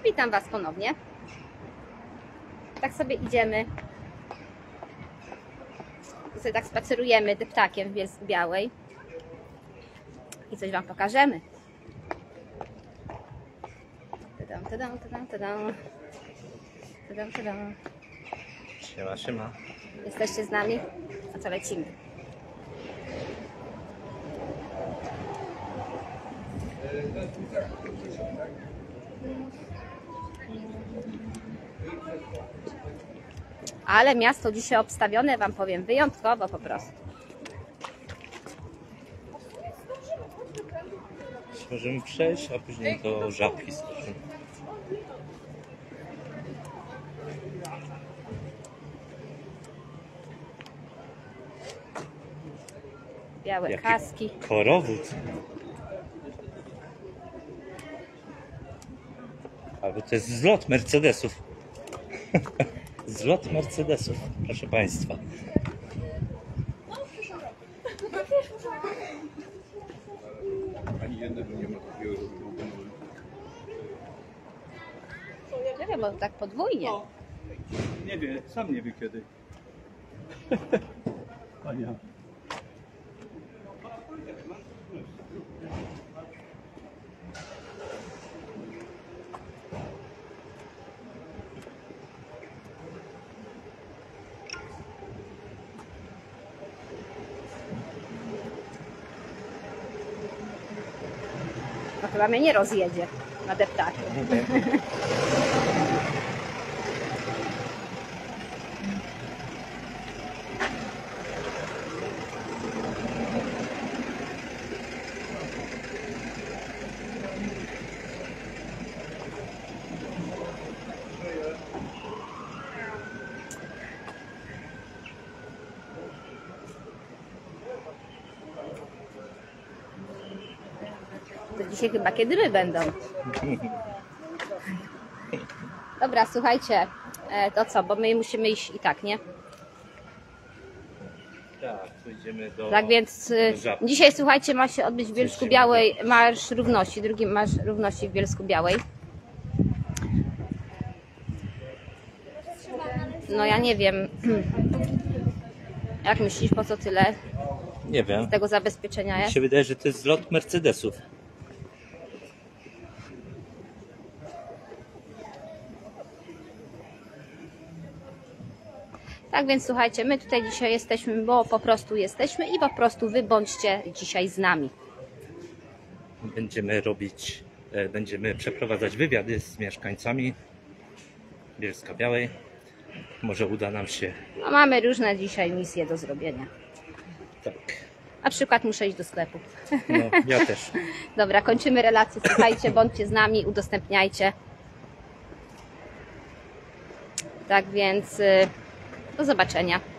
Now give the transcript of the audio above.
Witam Was ponownie. Tak sobie idziemy. Sobie tak spacerujemy deptakiem w Bielsku-Białej. I coś Wam pokażemy. Tadam, tadam, tadam, tadam. Tadam, tadam. Siema, siema. Jesteście z nami? A co, lecimy? Ale miasto dzisiaj obstawione, Wam powiem, wyjątkowo po prostu. Możemy przejść, a później do Żabki skoczymy. Białe Jaki kaski. korowód. Albo to jest zlot Mercedesów. Zlot Mercedesów, proszę Państwa. Ani jednego nie ma takiego, żeby był gotowy. Nie wiem, bo tak podwójnie. Nie wie, sam nie wie kiedy. Ania. No chyba mnie nie rozjedzie na deptaku. To dzisiaj chyba kiedy my będą. Dobra, słuchajcie, to co, bo my musimy iść i tak, nie? Tak, tu idziemy do... Tak więc do Żabki. dzisiaj, słuchajcie, ma się odbyć w Bielsku-Białej Marsz Równości, drugi Marsz Równości w Bielsku-Białej. No ja nie wiem, jak myślisz, po co tyle Nie wiem. tego zabezpieczenia Mi jest? się wydaje, że to jest zlot Mercedesów. Tak więc słuchajcie, my tutaj dzisiaj jesteśmy, bo po prostu jesteśmy i po prostu wy bądźcie dzisiaj z nami. Będziemy przeprowadzać wywiady z mieszkańcami Bielska-Białej. Może uda nam się. No, mamy różne dzisiaj misje do zrobienia. Tak. Na przykład muszę iść do sklepu. No, ja też. Dobra, kończymy relację. Słuchajcie, bądźcie z nami, udostępniajcie. Tak więc do zobaczenia.